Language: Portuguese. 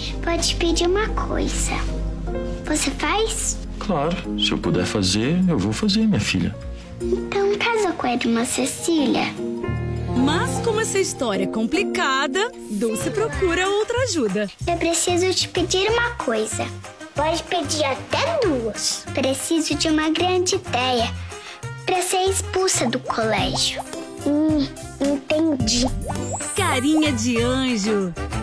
pode pedir uma coisa. Você faz? Claro, se eu puder fazer, eu vou fazer, minha filha. Então casa com a irmã Cecília. Mas como essa história é complicada, Dulce procura outra ajuda. Eu preciso te pedir uma coisa. Pode pedir até duas. Preciso de uma grande ideia para ser expulsa do colégio. Entendi. Carinha de anjo.